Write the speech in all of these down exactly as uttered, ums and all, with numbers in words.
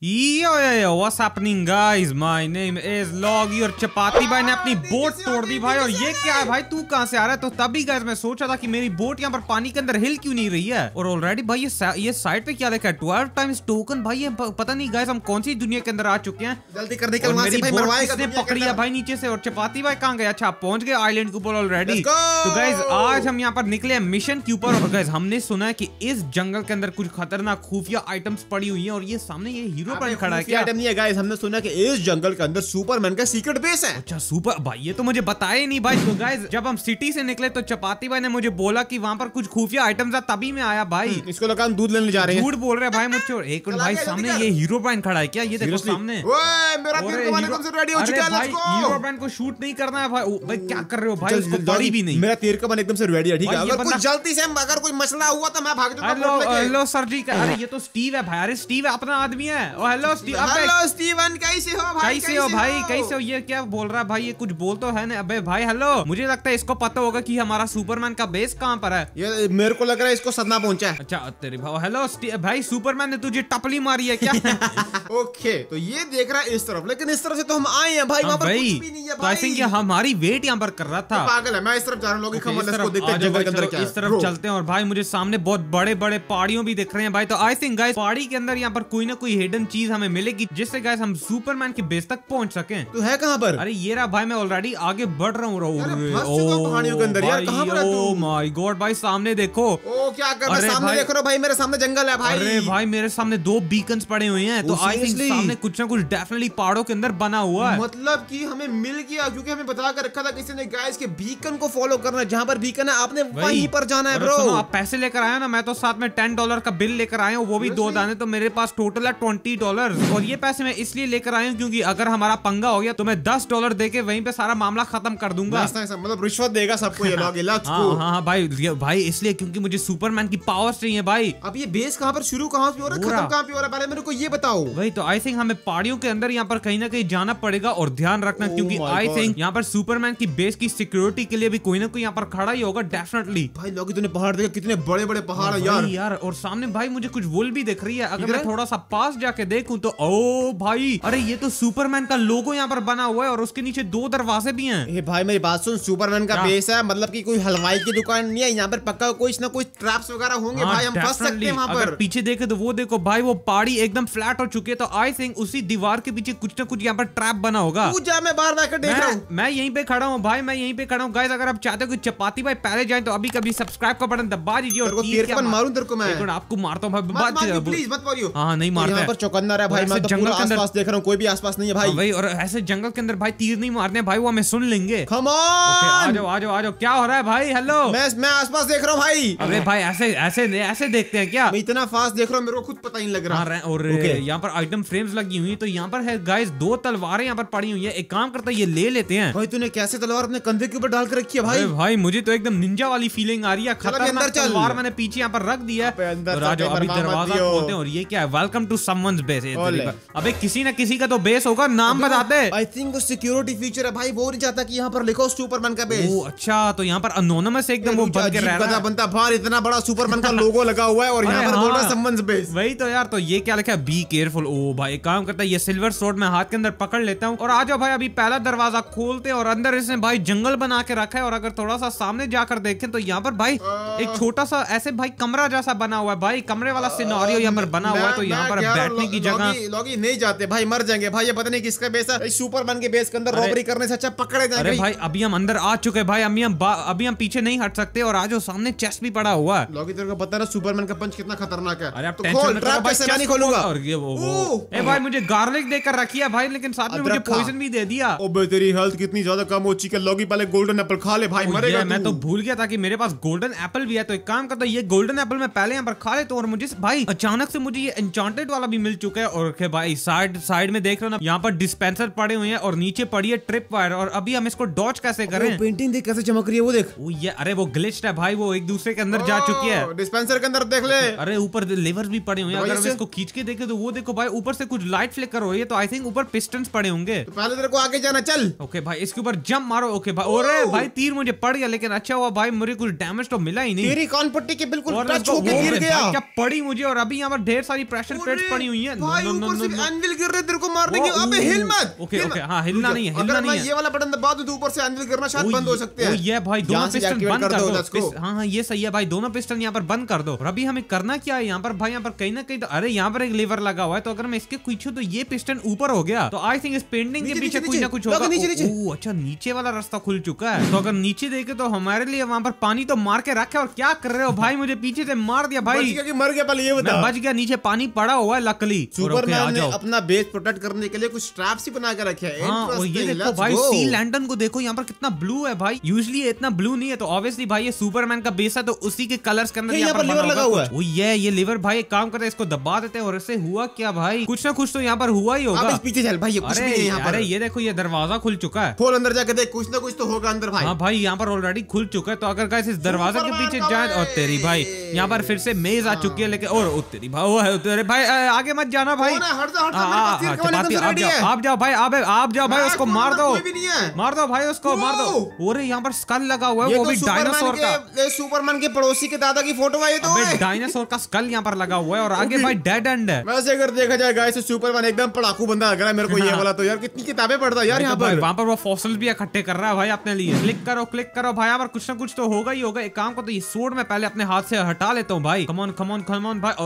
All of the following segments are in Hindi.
Yo, yo, yo, what's happening guys? My name is Loggy और चपाती भाई ने अपनी बोट तोड़ दी भाई। और ये क्या है भाई, तू कहाँ से आ रहा है? तो तभी गाइस मैं सोच रहा था कि मेरी बोट यहाँ पर पानी के अंदर हिल क्यों नहीं रही है। और ऑलरेडी भाई ये सा, ये साइड पे क्या लिखा है, ट्वेल्व टाइम्स टोकन। भाई ये पता नहीं गाइस हम कौन सी दुनिया के अंदर आ चुके हैं। जल्दी कर निकल वहां से भाई, मरवाएगा। किसने पकड़ी है भाई नीचे से? और चपाती भाई कहाँ गए? अच्छा पहुंच गए आइलैंड के ऊपर ऑलरेडी। तो गाइस आज हम यहाँ पर निकले मिशन के ऊपर। और गाइस हमने सुना है कि इस जंगल के अंदर कुछ खतरनाक खुफिया आइटम्स पड़ी हुई है। और ये सामने ये हीरो पर खड़ा है क्या? नहीं है गाइस, हमने सुना कि इस जंगल के अंदर सुपरमैन का सीक्रेट बेस है। अच्छा सुपर भाई, ये तो मुझे बताया ही नहीं भाई। तो गाइस जब हम सिटी से निकले तो चपाती भाई ने मुझे बोला कि वहाँ पर कुछ खुफिया आइटम्स है, तभी मैं आया भाई। इसको लगा हम दूध लेने जा रहे हैं। झूठ बोल रहे भाई मुझसे। एक मिनट भाई, सामने ये हीरो ब्रांड खड़ा है क्या? ये देखो सामने। ओए मेरा तीर कमाने तुमसे रेडी हो चुका है। भाई हीरो ब्रांड को शूट नहीं करना है भाई। भाई क्या कर रहे हो भाई? उसको पड़ी भी नहीं। मेरा तीर कमान एकदम से रेडी है, ठीक है? अगर कुछ जल्दी से अगर कोई मसला हुआ तो मैं भाग जाऊंगा। Hello hello sir ji. अरे ये तो स्टीव है भाई। अरे स्टीव अपना आदमी है। Oh hello Steve. Hello Steven, कैसे हो भाई? कैसे हो भाई? कैसे हो? ये क्या बोल रहा है भाई? ये कुछ बोल तो है ना। अबे भाई हेलो, मुझे लगता है इसको पता होगा कि हमारा सुपरमैन का बेस कहाँ पर है। ये मेरे को लग रहा है इसको सदमा पहुंचा है। अच्छा तेरे भाई। हेलो भाई, सुपरमैन ने तुझे टपली मारी है क्या? ओके तो ये देख रहा है इस तरफ, लेकिन इस तरफ से तो हम आए हैं भाई। वहाँ पर कुछ भी नहीं है भाई। तो हमारी वेट यहाँ पर कर रहा था। पागल है। मैं इस तरफ जा रहा हूँ। इस तरफ चलते हैं। और भाई मुझे सामने बहुत बड़े बड़े पहाड़ियों भी दिख रहे हैं भाई। तो आई थिंक गाइस पहाड़ी के अंदर यहाँ पर कोई ना कोई हिडन चीज हमें मिलेगी, जिससे गाइस हम सुपरमैन के बेस तक पहुंच सके। तू है कहाँ पर? अरे ये रहा भाई, मैं ऑलरेडी आगे बढ़ रहा हूँ। पहाड़ियों के अंदर यार, कहाँ पर है तू? ओह माय गॉड भाई, सामने देखो। ओ क्या कर रहा है? सामने देख रहा भाई, मेरे सामने जंगल है भाई। अरे भाई मेरे सामने दो बीकन्स पड़े हुए हैं। तो आई थिंक सामने कुछ ना कुछ डेफिनेटली पहाड़ों के अंदर बना हुआ है। मतलब कि हमें मिल गया, क्योंकि हमें बता कर रखा था किसी ने गाइस के बीकन को फॉलो करना है। जहाँ पर बीकन है आपने वहीं पर जाना है ब्रो। आप पैसे लेकर आए ना, मैं तो साथ में टेन डॉलर का बिल लेकर आया हूँ, वो भी दो दाने। तो मेरे पास टोटल है ट्वेंटी डॉलर। और ये पैसे मैं इसलिए लेकर आया हूँ क्योंकि अगर हमारा पंगा हो गया तो मैं दस डॉलर देके वहीं पे सारा मामला खत्म कर दूंगा। मतलब रिश्वत देगा सबको ये लोग। हाँ हाँ भाई भाई, इसलिए क्योंकि मुझे सुपरमैन की पावर्स चाहिए भाई। अब ये बेस कहाँ पर शुरू कहाँ पे हो रहा है, खत्म कहाँ पे हो रहा है, पहले मेरे को ये बताओ। वही तो आई थिंक हमें पहाड़ियों के अंदर यहाँ पर कहीं ना कहीं जाना पड़ेगा। और ध्यान रखना क्योंकि आई थिंक यहाँ पर सुपरमैन की बेस की सिक्योरिटी के लिए भी कोई ना कोई यहाँ पर खड़ा ही होगा डेफिनेटली। भाई लोग तूने पहाड़ देखा, कितने बड़े बड़े पहाड़ है यार यार। और सामने भाई मुझे कुछ वुल भी दिख रही है। अगर मैं थोड़ा सा पास जाके देखूं तो ओ भाई, अरे ये तो सुपरमैन का लोगो यहाँ पर बना हुआ है। और उसके नीचे दो दरवाजे भी हैं। ए भाई मेरी बात सुन, सुपरमैन का बेस है, मतलब कि कोई हलवाई की दुकान नहीं है। यहाँ पर पक्का कोई ना कोई ट्रैप्स वगैरह होंगे भाई, हम फंस सकते हैं वहाँ पर। अगर पीछे देखे तो वो देखो भाई, वो पहाड़ी एकदम फ्लैट हो चुकी है। तो आई थिंक उसी दीवार के पीछे कुछ ना कुछ यहाँ पर ट्रैप बना होगा। तू जा, मैं बाहर बैठकर देख रहा हूँ। मैं यहीं पे खड़ा हूँ भाई, मैं यहीं पे खड़ा हूँ। गाइस अगर आप चाहते हो कि चपाती भाई पहले जाए तो अभी कभी सब्सक्राइब का बटन दबा दीजिए। और मारूं तेरे को मैं? आपको मारता हूँ भाई, प्लीज मत मारियो। हाँ नहीं मारता। यहाँ पर चौकन्ना है भाई, मैं तो पूरा आसपास देख रहा हूँ, कोई भी आसपास नहीं है भाई। भाई और ऐसे जंगल के अंदर भाई तीर नहीं मारने भाई, वो हमें सुन लेंगे। कम ऑन, आ जाओ आ जाओ आ जाओ। क्या हो रहा है भाई? हेलो, मैं मैं आसपास देख रहा हूँ भाई। अरे भाई ऐसे ऐसे ऐसे देखते हैं क्या? मैं इतना फास्ट देख रहा हूँ, मेरे को खुद पता ही नहीं लग रहा। और यहाँ पर आइटम फ्रेम्स लगी हुई। तो यहाँ पर है गाइस दो तलवारें यहाँ पर पड़ी हुई है। एक काम करता है ये ले लेते हैं। भाई तूने कैसे तलवार अपने कंधे के ऊपर डाल कर रखी है भाई? भाई मुझे तो एकदम निंजा वाली फीलिंग आ रही है। खतरनाक तलवार मैंने पीछे यहाँ पर रख दिया। अभी दरवाजा खोलते हैं। और ये क्या है? Welcome to someone's base. अबे किसी ना किसी का तो बेस होगा, नाम बताते। आई थिंक वो सिक्योरिटी फीचर है भाई, वो नहीं चाहता कि यहाँ पर लिखो सुपरमैन का बेस। ओह अच्छा, तो यहाँ पर अनोनिमस एकदम वो बन के रह रहा है। बनता बाहर इतना बड़ा सुपरमैन का लोगो लगा हुआ है और यहाँ पर बोल रहा है समवन्स बेस। वही तो यार। तो ये क्या लिखा है? Be careful. ओ भाई काम करता है ये सिल्वर सोर्ड मैं हाथ के अंदर पकड़ लेता हूँ। और आ जाओ भाई, अभी पहला दरवाजा खोलते हैं। और अंदर इसने भाई जंगल बना के रखा है। और अगर थोड़ा सा सामने जाकर देखें तो यहाँ पर भाई एक छोटा सा ऐसे भाई कमरा जैसा बना हुआ है भाई। कमरे वाला सिनेरियो यहाँ पर बना हुआ है। तो यहाँ पर बैठने की जगह। लोगी नहीं जाते भाई, मर जाएंगे भाई। ये पता नहीं किसका बेस है। सुपरमैन के बेस के अंदर रॉबरी करने से अच्छा पकड़े जाएंगे। अरे भाई अभी हम अंदर आ चुके हैं भाई। अभी हम अभी हम पीछे नहीं हट सकते। और आज सामने चेस्ट भी पड़ा हुआ है। लोगी तेरे को पता है सुपरमैन का पंच कितना खतरनाक है। अरे आप तो खोल, ट्रैप कैसे मैं नहीं खोलूंगा। और ये वो वो ए भाई मुझे गार्लिक देकर रखी है भाई, लेकिन साथ में मुझे पॉइजन भी दे दिया। ओबे तेरी हेल्थ कितनी ज्यादा कम हो चुकी है। लोगी पहले गोल्डन एप्पल खा ले भाई, मरेगा तू। मैं तो भूल गया था कि मेरे पास गोल्डन एप्पल भी है। तो एक काम करता ये गोल्डन एप्पल मैं पहले यहाँ पर खा लेता हूँ। और मुझे भाई अचानक से मुझे ये एन्चांटेड वाला भी मिल चुका है। और भाई साइड साइड में देख रहे हो ना, यहाँ पर डिस्पेंसर पड़े हुए हैं। और नीचे पड़ी है ट्रिप वायर। और अभी हम इसको डॉज कैसे करें? पेंटिंग देख कैसे चमक रही है वो देख। वो ये अरे वो ग्लिच्ड है भाई, वो एक दूसरे के अंदर जा चुकी है। डिस्पेंसर के अंदर देख ले। अरे ऊपर लेवर्स भी पड़े हुए हैं। अगर हम इसको खींच के देखें तो वो देखो भाई ऊपर से कुछ लाइट फ्लिकर हो रही है। तो आई थिंक ऊपर पिस्टन्स पड़े होंगे। तो पहले तेरे को आगे जाना, चल। ओके भाई इसके ऊपर जंप मारो। ओके भाई। और भाई तीर मुझे पड़ गया, लेकिन अच्छा हुआ भाई मुझे कुछ डैमेज तो मिला ही नहीं। तेरी कान पट्टी के बिल्कुल टच होके गिर गया। क्या पड़ी मुझे। और अभी यहाँ पर ढेर सारी प्रेशर प्लेट्स पड़ी हुई है। है। भाई ऊपर से एनविल गिर रहे तेरे को मारने के। अबे हिल मत। ओके ओके हां हिलना नहीं है, हिलना नहीं है। ये वाला बटन दबा दूं तो ऊपर से एनविल गिरना शायद बंद हो सकते हैं। ये भाई दोनों पिस्टन बंद कर दो। हां हां ये सही है भाई, दोनों पिस्टन यहाँ पर बंद कर दो। और अभी हमें करना क्या है यहाँ पर भाई, यहाँ पर कहीं ना कहीं तो अरे यहाँ पर एक लीवर लगा हुआ है, तो अगर मैं इसके पीछे तो ये पिस्टन ऊपर हो गया, तो आई थिंक इस पेंटिंग के पीछे कुछ ना कुछ होगा। ओह अच्छा नीचे वाला रास्ता खुल चुका है। तो अगर नीचे देखे तो हमारे लिए वहाँ पर पानी तो मार के रखे। और क्या कर रहे हो भाई, मुझे पीछे से मार दिया भाई। मर गया पहले ये बता। बच गया, नीचे पानी पड़ा हुआ है लकली। सुपरमैन ने अपना बेस प्रोटेक्ट करने के लिए कुछ स्ट्रैप्स ही बना के रखे हैं। हाँ, और ये देखो भाई सी लैंटर्न को देखो यहाँ पर कितना ब्लू है भाई। यूजुअली इतना ब्लू नहीं है, तो ऑब्वियसली भाई ये सुपरमैन का बेस है, तो उसी के कलर्स के अंदर यहाँ पर लीवर लगा हुआ है। ये ये लीवर भाई एक काम करते हैं, इसको दबा देते हैं। और इससे हुआ क्या भाई, कुछ ना कुछ तो यहाँ पर हुआ ही होगा। पीछे चल भाई, ये कुछ भी नहीं यहाँ पर। अरे ये देखो ये दरवाजा खुल चुका है। खोल अंदर जाके देख, कुछ ना कुछ तो होगा अंदर भाई। हाँ भाई यहाँ पर ऑलरेडी खुल चुका है। तो अगर गाइस इस दरवाजे के पीछे जाए, और तेरी भाई यहाँ पर फिर से मेज आ चुकी है। लेकिन और तेरी भाई वो है तेरे भाई, आगे मत जाना भाई। आप जाओ भाई, आप आप जाओ भाई, उसको मार दो, मार दो भाई उसको, मार दो। अरे यहाँ पर स्कल लगा हुआ है, वो भी डायनासोर का। सुपरमैन के पड़ोसी के दादा की फोटो है ये तो। डायनासोर का स्कल यहाँ पर लगा हुआ है, और आगे भाई डेड एंड है। वैसे अगर देखा जाए गाइस, सुपरमैन एकदम पढ़ाकू बंदा लग रहा है मेरे को ये वाला तो। यार कितनी किताबें पढ़ता है यार यहाँ पर। वहाँ पर वो फॉसिल्स भी इकट्ठे कर रहा है भाई अपने लिए। क्लिक करो क्लिक करो भाई, यहाँ पर कुछ ना कुछ तो होगा ही होगा। एक काम को तो ये सोर्ड में पहले अपने हाथ से हटा लेता हूँ भाई। कमॉन कमॉन कमॉन भाई।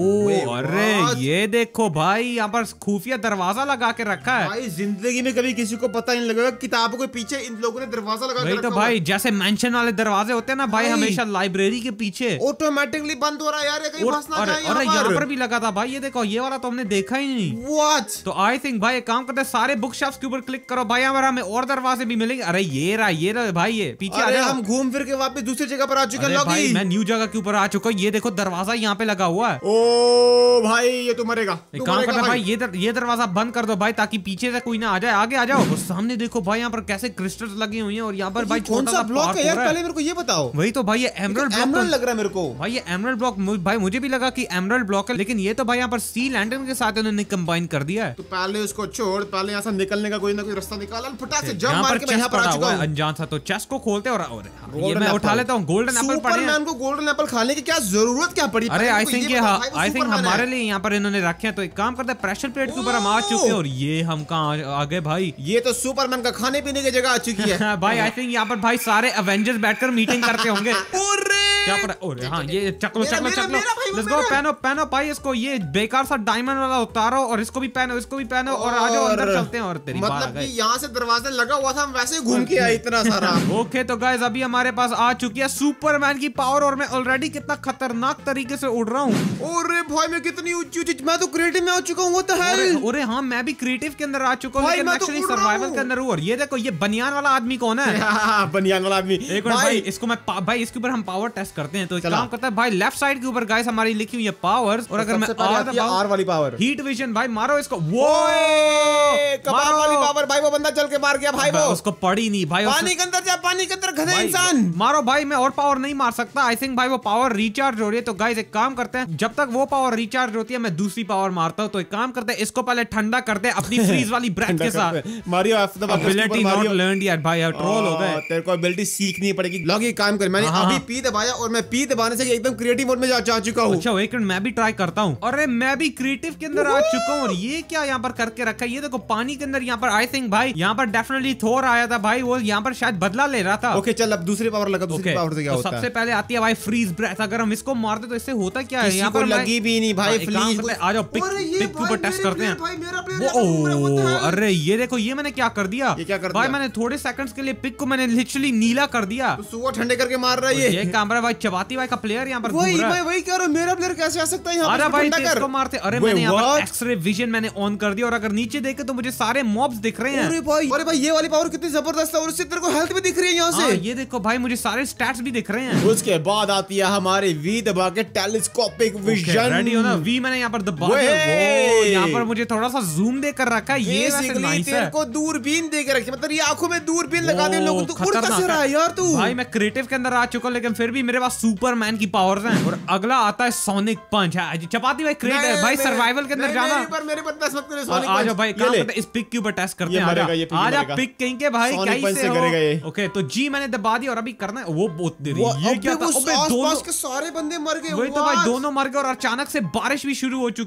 ओ अरे ये देखो भाई, यहाँ पर खुफिया दरवाजा लगा के रखा है भाई। जिंदगी में कभी किसी को पता नहीं लगेगा किताबों के पीछे इन लोगों ने दरवाजा लगा के रखा है। तो भाई जैसे मेंशन वाले दरवाजे होते हैं ना भाई, हमेशा लाइब्रेरी के पीछे ऑटोमेटिकली बंद हो रहा है यार, ये कहीं फंस ना जाए। अरे यहाँ पर भी लगा था भाई, ये देखो ये वाला तो हमने देखा ही नहीं। व्हाट? तो आई थिंक भाई एक काम करते हैं, सारे बुक शेल्फ्स के ऊपर क्लिक करो भाई, हमारा हमें और दरवाजे भी मिलेंगे। अरे ये रहा ये रहा भाई, ये पीछे आ जाओ। हम घूम फिर के वापस दूसरी जगह पर आ चुके हैं। भाई मैं न्यू जगह के ऊपर आ चुका हूँ। ये देखो दरवाजा यहाँ पे लगा हुआ है। ओ भाई ये तो मरेगा। एक काम करते भाई, ये दर, ये दरवाजा बंद कर दो भाई, ताकि पीछे से कोई ना आ जाए। आगे आ जाओ। और सामने देखो भाई यहाँ पर कैसे क्रिस्टल्स लगी हुई हैं, और यहाँ पर भाई कौन सा ब्लॉक है यार, पहले मेरे को ये बताओ। वही तो भाई ये एमरल्ड ब्लॉक लग रहा है मेरे को भाई। ये एमरल्ड ब्लॉक भाई मुझे भी लगा कि एमरल्ड ब्लॉक है, लेकिन ये तो भाई यहाँ पर सी लैंटर्न के साथ उन्होंने कंबाइन कर दिया है। तो पहले उसको छोड़, पहले यहाँ से निकलने का कोई ना कोई रास्ता निकाला, फटाक से जंप मार के यहाँ पर आ चुका हूं। अनजान सा तो चेस्ट को खोलते और ये मैं उठा लेता हूँ। गोल्डन एप्पल पड़े हैं। सुपरमैन को गोल्डन एप्पल खाने की क्या जरूरत क्या पड़ी? अरे आई थिंक ये आई थिंक हमारे लिए यहाँ पर इन्होंने रखे हैं। तो एक काम करते हैं, प्रेशर प्लेट के ऊपर हम आ चुके हैं, और ये हम कहाँ आ गए भाई? ये तो सुपरमैन का खाने पीने की जगह आ चुकी है भाई। आई थिंक यहाँ पर भाई सारे एवेंजर्स बैठकर मीटिंग करते होंगे। क्या पर और हाँ ये चकलो चकलो चकलो लेट्स गो। पहनो पहनो भाई इसको, ये बेकार सा डायमंड वाला उतारो, और इसको भी पहनो, इसको भी पहनो, और आ जाओ अंदर चलते हैं। और तेरी मतलब कि यहाँ से दरवाजा लगा हुआ था, हम वैसे घूम के आए इतना सारा। ओके तो गाइस अभी हमारे पास आ चुकी है सुपरमैन की पावर, और मैं ऑलरेडी कितना खतरनाक तरीके से उड़ रहा हूँ। अरे भाई मैं कितनी ऊंची ऊंची, मैं तो क्रिएटिव में आ चुका हूँ। What the hell? अरे हाँ मैं भी क्रिएटिव के अंदर आ चुका हूँ, लेकिन एक्चुअली सर्वाइवल के अंदर हूँ। और ये देखो ये बनियान वाला आदमी कौन है? बनियान वाला आदमी। एक मिनट भाई, इसको मैं भाई इसके ऊपर हम पावर टेस्ट करते हैं। तो काम करता है भाई, लेफ्ट साइड के ऊपर गाइस हमारी लिखी हुई है पावर्स, और अगर मैं आर वाली पावर, हीट विजन भाई, मारो इसको। वो कमाल वाली पावर भाई, वो बंदा चल के मार गया भाई। वो उसको पड़ी नहीं भाई। पानी के अंदर जा, पानी के अंदर गधे इंसान। मारो भाई, मैं और पावर नहीं मार सकता। आई थिंक भाई वो पावर रिचार्ज हो रही है। तो गाइस एक काम करते हैं, जब तक वो पावर रिचार्ज होती है मैं दूसरी पावर मारता हूँ। तो एक काम करते हैं, इसको पहले ठंडा करते हैं अपनी फ्रीज वाली ब्रेथ के साथ। मारियो एबिलिटी नॉट लर्नड यार भाई, ट्रोल हो गए। तेरे को एबिलिटी सीखनी पड़ेगी। लॉग ये काम कर, मैंने अभी पी दबाया, और मैं पी दबाने से एकदम क्रिएटिव मोड में जा चुका हूँ। अच्छा एक मिनट मैं भी ट्राई करता हूँ। अरे मैं भी क्रिएटिव के अंदर आ चुका हूँ। और ये क्या यहाँ पर करके रखा है? ये देखो पानी के अंदर यहाँ पर आई थिंक भाई यहाँ पर डेफिनेटली थोर आया था भाई, वो यहाँ पर शायद बदला ले रहा था। ओके चल अब दूसरी पावर लगा। दूसरी पावर से क्या होता है? सबसे पहले आती है भाई फ्रीज ब्रेथ। अगर हम इसको मार दे तो इससे होता क्या है? यहाँ पर लगी भी नहीं भाई। फ्रीज आ जाओ, पिक पिक के ऊपर टेस्ट करते हैं। अरे ये देखो ये मैंने क्या कर दिया भाई, मैंने थोड़े सेकंड्स के लिए पिक को मैंने लिटरली नीला कर दिया। सुबह ठंडे करके मार रहा है ये कैमरा भाई। चबाती भाई का प्लेयर यहाँ पर वही भाई वही कह रहा हूं, मेरा प्लेयर कैसे आ सकता है यहाँ पर? भाई इसको मारते। अरे मैंने यहाँ पर एक्सरे विजन मैंने ऑन कर दिया, और अगर नीचे देखे तो मुझे सारे मॉब्स दिख रहे हैं। अरे भाई अरे भाई ये वाली पावर कितनी जबरदस्त है, और उससे तेरे को हेल्थ भी दिख रही है यहाँ से। ये देखो भाई मुझे सारे स्टैट्स भी दिख रहे हैं। उसके बाद आती है हमारी वी दबा के टेलीस्कोपिक विजन। रेडी हो ना? वी मैंने यहाँ पर दबा दिया। यहाँ पर मुझे थोड़ा सा जूम देकर रखा है। ये वैसे नाइस है। तेरे को दूरबीन देकर रखी, मतलब ये आंखों में दूरबीन लगा दे लोगों। तो उड़ कैसे रहा है यार तू? भाई मैं क्रिएटिव के अंदर आ चुका हूँ, लेकिन फिर भी मेरे पास सुपरमैन की पावर्स हैं। और अगला आता है सोनिक पंच। चपाती भाई क्रिएटिव भाई सर्वाइवल के अंदर जाना। मेरे पर टेस्ट मत करे। आ जाओ भाई, काम करते हैं, इस पिक के ऊपर टेस्ट करते हैं। आ जा पिक कहीं के भाई, कैसे हो? ओके तो जी मैंने दबा दिया, और अभी करना है वो बहुत देरी। ये क्या था? अबे दोनों के सारे बंदे मर गए। वही तो भाई दोनों मर गए, और अचानक से बारिश भी शुरू हो चुकी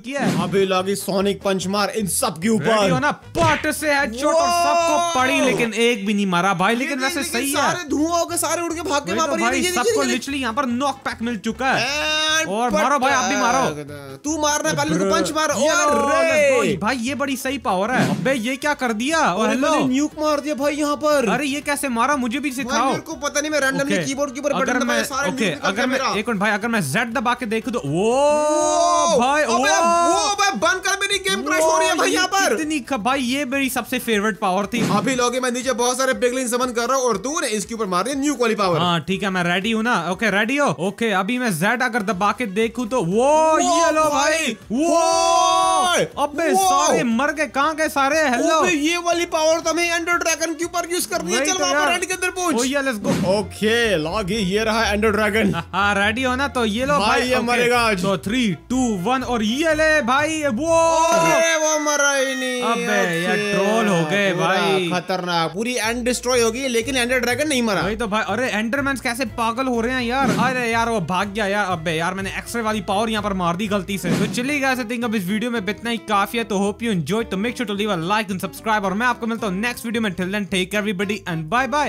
किया है। अभी लॉगी सोनिक पंच मार इन सब के ऊपर। रेडी हो ना? पट से हेडशॉट और सबको पड़ी, लेकिन एक भी नहीं मारा भाई। लेकिन वैसे सही है, सारे धुआं हो गए, सारे उड़ के भाग के वहां पर। भाई सबको लिटरली यहाँ पर नॉक पैक मिल चुका है। और मारो भाई, आप भी मारो। तू मारना पहले, तू पंच मार। अरे भाई ये बड़ी सही पावर है। अबे ये क्या कर दिया? हेलो, न्यूक मार दिया भाई यहाँ पर। अरे ये कैसे मारा, मुझे भी सिखाओ। मेरे को पता नहीं, मैं रैंडमली कीबोर्ड के ऊपर बटन दबाया, सारे न्यूक निकल गए मेरा। एक मिनट भाई, अगर मैं Z दबा के देखूं तो वो भाई वो भाई बंद कर, मेरी गेम क्रैश हो रही है भाई यहाँ पर। इतनी भाई ये मेरी सबसे फेवरेट पावर थी। अभी लोगे मैं नीचे बहुत सारे पिगलिन समन कर रहा हूँ और तू ने इसके ऊपर मार दिया न्यूक वाली पावर। हाँ ठीक है, मैं रेडी हूँ ना? ओके रेडी हो? ओके अभी मैं Z अगर दबा के देखूं तो वो ये लो भाई, वो अबे सारे मर गए। कहाँ गए सारे? हेलो, ये वाली पावर तो हमें एंडर ड्रैगन के ऊपर यूज करनी है। चल वहां पर रेडी के अंदर पहुंच। ओ ये लेट्स गो। ओके लॉगी, ये रहा एंडर ड्रैगन। हाँ रेडी हो ना? तो ये लो भाई, ये मरेगा आज। तो थ्री टू वन और ये ले भाई। वो अरे वो मरा ही नहीं। अबे यार ट्रोल हो गए भाई, खतरनाक। पूरी एंड डिस्ट्रॉय होगी, लेकिन एंडर ड्रैगन नहीं मरा। वही तो भाई। अरे एंडरमैन्स कैसे पागल हो रहे हैं यार। अरे यार वो भाग गया यार। अबे यार मैंने एक्सरे वाली पावर यहाँ पर मार दी गलती से। तो चलिए गाइस, आई थिंक अब इस वीडियो में इतना ही काफी है। तो होप यू एंजॉय। तो make sure to leave a like and subscribe, और मैं आपको मिलता हूँ नेक्स्ट वीडियो में। Till then take care everybody and bye bye.